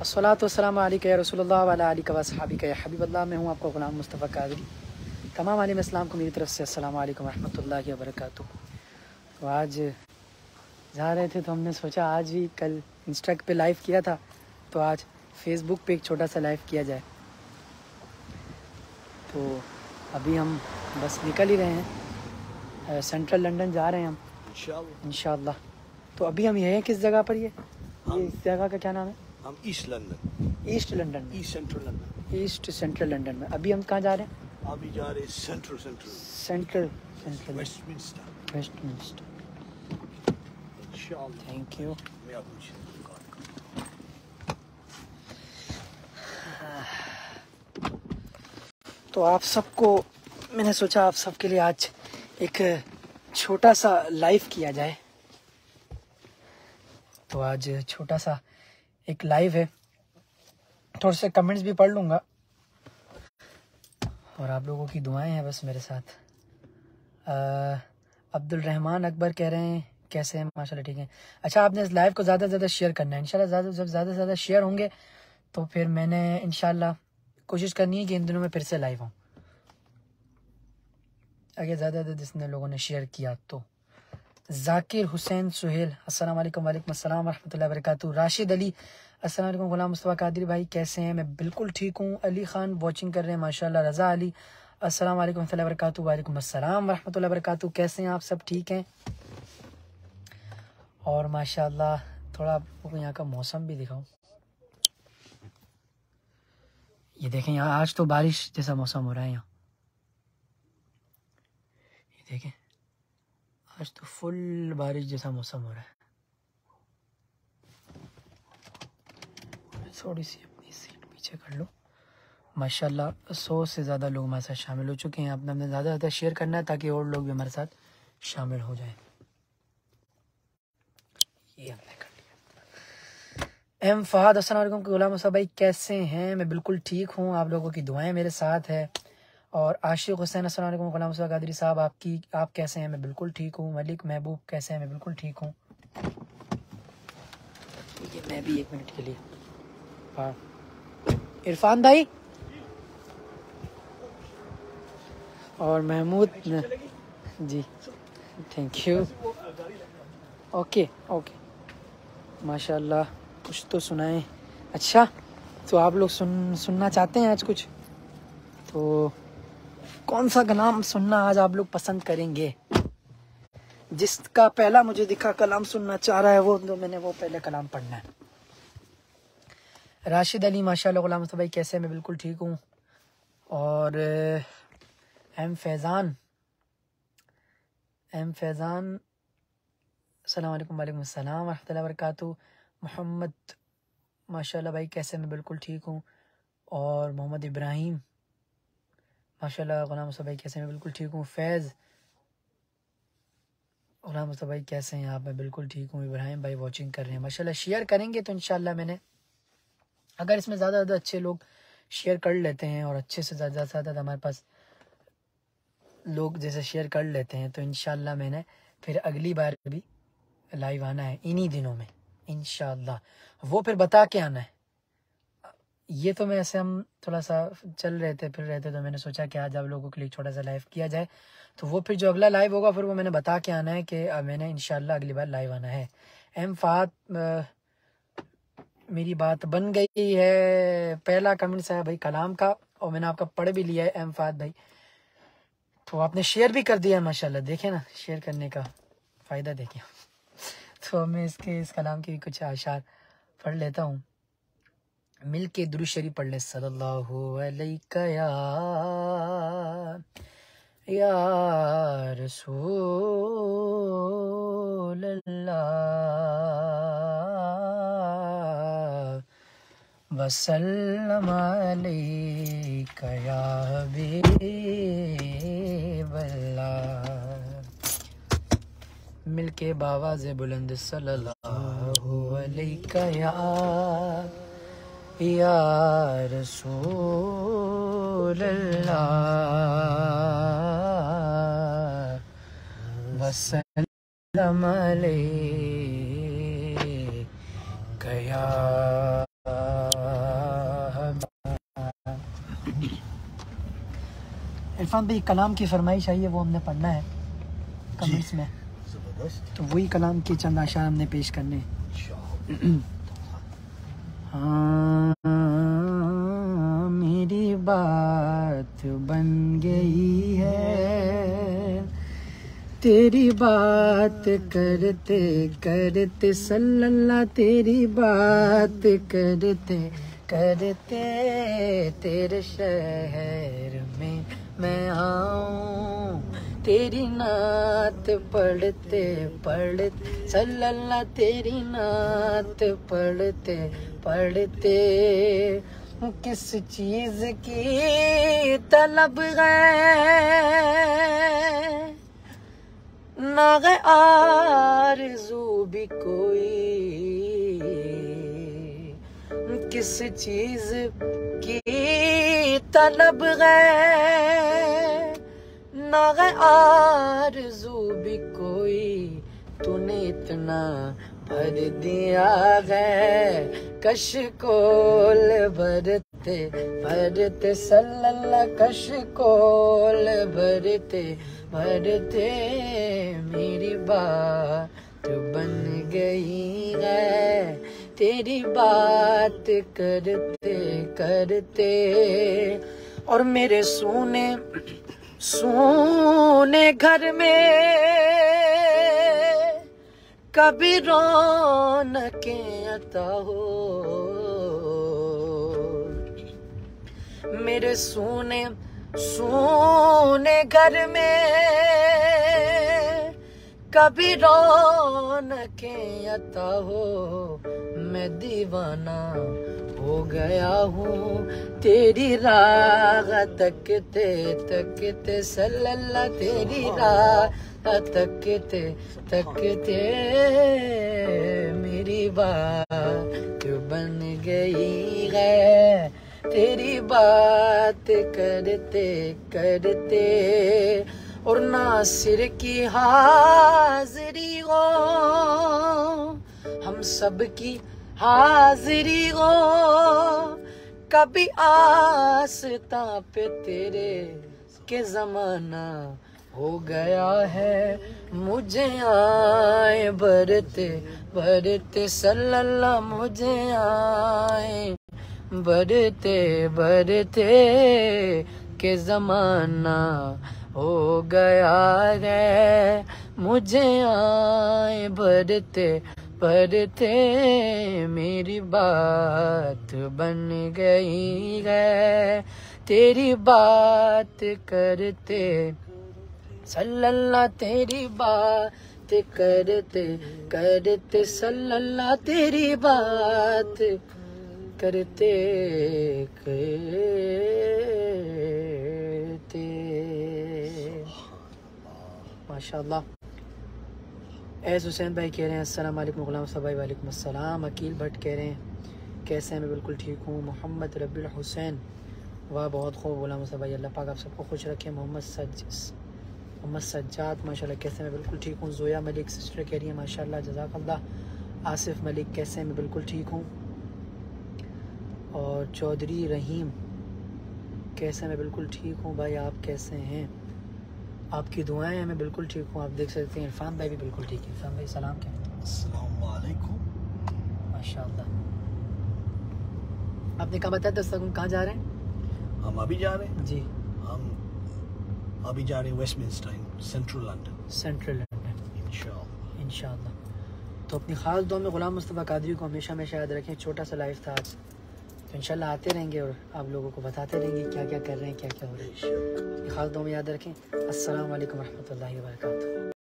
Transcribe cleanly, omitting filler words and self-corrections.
अस्सलातु वस्सलामु अलैका या रसूलुल्लाह व अला आलिका व अस्हाबिका या हबीबल्लाह। मैं हूँ आपका ग़ुलाम मुस्तफ़ा कादरी। तमाम आलिम इस्लाम को मेरी तरफ से अस्सलामु अलैकुम रहमतुल्लाहि व बरकातुहू। तो आज जा रहे थे तो हमने सोचा आज ही, कल इंस्टा पे लाइव किया था तो आज फेसबुक पे एक छोटा सा लाइव किया जाए। तो अभी हम बस निकल ही रहे हैं, सेंट्रल लंदन जा रहे हैं हम इंशाअल्लाह। तो अभी हम ये हैं किस जगह पर, ये इस जगह का क्या नाम है? हम east London, east London, east central London, east central London में। अभी हम कहाँ जा रहे हैं? अभी जा रहे सेंट्रल वेस्टमिंस्टर। इंशाअल्लाह। Thank you. मैं आपको तो आप सबको मैंने सोचा आप सबके लिए आज एक छोटा सा लाइव किया जाए। तो आज छोटा सा एक लाइव है, थोड़े से कमेंट्स भी पढ़ लूँगा और आप लोगों की दुआएं हैं बस मेरे साथ। अब्दुल रहमान अकबर कह रहे हैं कैसे हैं? माशाल्लाह ठीक है। अच्छा, आपने इस लाइव को ज़्यादा से ज़्यादा शेयर करना है इंशाल्लाह। जब ज़्यादा से ज़्यादा शेयर होंगे तो फिर मैंने इंशाल्लाह कोशिश करनी है कि इन दिनों में फिर से लाइव हूँ, अगर ज़्यादा जितने लोगों ने शेयर किया तो। जाकिर हुसैन सुहेल अस्सलाम वालेकुम। वालेकुम अस्सलाम रहमतुल्लाहि व बरकातुहू। राशिद अली अस्सलाम वालेकुम। ग़ुलाम मुस्तफ़ा कादरी भाई कैसे हैं? मैं बिल्कुल ठीक हूँ। अली खान वॉचिंग कर रहे हैं माशाल्लाह। रज़ा अली अस्सलाम वालेकुम रहमतुल्लाहि व बरकातुहू। वालेकुम अस्सलाम रहमतुल्लाहि व बरकातुहू। कैसे हैं आप? सब ठीक हैं? और माशाल्लाह थोड़ा आपको यहाँ का मौसम भी दिखाऊं। ये देखें, यहाँ आज तो बारिश जैसा मौसम हो रहा है। यहाँ ये देखें, आज तो फुल बारिश जैसा मौसम हो रहा है। थोड़ी सी अपनी सीट पीछे कर लो। माशाल्लाह 100 से ज़्यादा लोग हमारे साथ शामिल हो चुके हैं। आपने हमने ज़्यादा शेयर करना है ताकि और लोग भी हमारे साथ शामिल हो जाएं। ये हमने कर लिया। एम फहद अस्सलाम वालेकुम। ग़ुलाम मुस्तफ़ा भाई कैसे हैं? मैं बिल्कुल ठीक हूँ, आप लोगों की दुआएं मेरे साथ है। और आशिक हुसैन अस्सलाम वालेकुम। ग़ुलाम मुस्तफ़ा कादरी साहब आप कैसे हैं? मैं बिल्कुल ठीक हूँ। मलिक महबूब कैसे हैं? मैं बिल्कुल ठीक हूँ। ये मैं भी 1 मिनट के लिए। हाँ इरफान भाई और Mahmood ji, thank you. Okay माशाल्लाह, कुछ तो सुनाएं। अच्छा, तो आप लोग सुनना चाहते हैं आज कुछ? तो कौन सा कलाम सुनना आज आप लोग पसंद करेंगे? जिसका पहला मुझे दिखा कलाम सुनना चाह रहा है वो तो मैंने वो पहले कलाम पढ़ना है। राशिद अली माशाल्लाह। ग़ुलाम मुस्तफ़ा भाई कैसे? मैं बिल्कुल ठीक हूँ। और एम फैज़ान अस्सलाम वालेकुम। वालेकुम अस्सलाम रहमतुल्लाहि व बरकातुहू। मोहम्मद माशाल्लाह भाई कैसे? मैं बिल्कुल ठीक हूँ। और मोहम्मद इब्राहिम माशाल्लाह। ग़ुलाम मुस्तफ़ा भाई कैसे? मैं बिल्कुल ठीक हूँ। फैज़ ग़ुलाम मुस्तफ़ा भाई कैसे हैं आप? मैं बिल्कुल ठीक हूँ। इब्राहिम भाई वॉचिंग कर रहे हैं माशाल्लाह। शेयर करेंगे तो इंशाल्लाह मैंने, अगर इसमें ज़्यादा अच्छे लोग शेयर कर लेते हैं और अच्छे से ज़्यादा हमारे पास लोग जैसे शेयर कर लेते हैं तो इंशाल्लाह मैंने फिर अगली बार भी लाइव आना है इन्हीं दिनों में इंशाल्लाह। वो फिर बता के आना है। ये तो मैं ऐसे हम थोड़ा सा चल रहे थे फिर रहे थे तो मैंने सोचा कि आज आप लोगों के लिए छोटा सा लाइव किया जाए। तो वो फिर जो अगला लाइव होगा फिर वो मैंने बता के आना है कि मैंने इंशाल्लाह अगली बार लाइव आना है। एम फात मेरी बात बन गई है। पहला कमेंट्स है भाई कलाम का और मैंने आपका पढ़ भी लिया है एम फात भाई। तो आपने शेयर भी कर दिया माशाल्लाह। देखें ना, शेयर करने का फ़ायदा देखें। तो मैं इस कलाम के कुछ आशार पढ़ लेता हूँ। मिल के दुरूद शरीफ पढ़ ले। सल्लल्लाहु अलैका या रसूल अल्लाह वसल्लम अलैका या हबीबल्लाह। मिल के बावाज़े बुलंद सल्लल्लाहु अलैका या रसूल अल्लाह वसल्लम अलैका या इरफान भाई कलाम की फरमाइश आई है, वो हमने पढ़ना है कमेंट्स में, जबरदस्त। तो वही कलाम के चंद अशार हमने पेश करने हैं। हाँ, मेरी बात बन गई है, तेरी बात करते करते सल्लल्लाह, तेरी बात करते करते तेरे शहर में मैं आऊं, तेरी नात पढ़ते पढ़ते सल्लल्लाह, तेरी नात पढ़ते पढ़ते किस चीज की तलब है, ना है आरज़ू भी कोई, किस चीज की तलब है, ना है आरज़ू भी कोई, तूने इतना भर दिया है, कशकोल भरते भरते सल्लल्लाह, कशकोल भरते भरते मेरी बात बन गई है, तेरी बात करते करते। और मेरे सोने सोने घर में कभी रौनकें अता हो, मेरे सोने सोने घर में कभी रौनकें अता हो, मैं दीवाना हो गया हूँ तेरी राह तकते तकते सल्लल्लाह, तेरी राह तकते तकते मेरी बात बन गई है, तेरी बात करते करते। और नासिर की हाजिरी हो, हम सब की हाजिरी हो, कभी आस्था पे तेरे के जमाना हो गया है, मुझे आए भरते भरते सल्लल्लाह, मुझे आए भरते भरते के जमाना हो गया है, मुझे आए भरते भरते मेरी बात बन गई है, तेरी बात करते सल्लल्लाह, तेरी बात करते करते सल्लल्लाह, तेरी बात करते करते। माशाल्लाह। एस हुसैन भाई कह रहे हैं अस्सलाम वालेकुम, गुलाम साहब भाई वालेकुम अस्सलाम। अकील भट्ट कह रहे हैं कैसे हैं, मैं बिल्कुल ठीक हूँ। मोहम्मद रब्बिल हुसैन, वाह बहुत खूब गुलाम साहब भाई, अल्लाह पाक आप सबको खुश रखे। मोहम्मद सज्जाद माशाल्लाह कैसे, मैं बिल्कुल ठीक हूँ। जोया मलिक सिस्टर कह रही है माशाल्लाह जज़ाकल्लाह। आसिफ मलिक कैसे हैं, मैं बिल्कुल ठीक हूँ। और चौधरी रहीम कैसे, मैं बिल्कुल ठीक हूँ भाई, आप कैसे हैं, आपकी दुआएं हैं, मैं बिल्कुल ठीक हूँ। आप देख सकते हैं इरफान भाई भी बिल्कुल ठीक है। इरफान भाई सलाम क्या, अस्सलाम वालेकुम। माशाल्लाह। आपने कहा बताया 10 तक कहाँ जा रहे हैं? हम अभी जा रहे हैं जी, हम अभी जा रहे हैं Westminster, central London, central London इंशाअल्लाह। इंशाअल्लाह। तो अपनी खास दुआ में गुलाम मुस्तफ़ा कादरी को हमेशा में शायद रखें। छोटा सा लाइफ था आज, तो इंशाल्लाह आते रहेंगे और आप लोगों को बताते रहेंगे क्या क्या कर रहे हैं, क्या क्या हो रहा है। खास दुआ में याद रखें। अस्सलाम वालेकुम रहमतुल्लाहि व बरकातहू।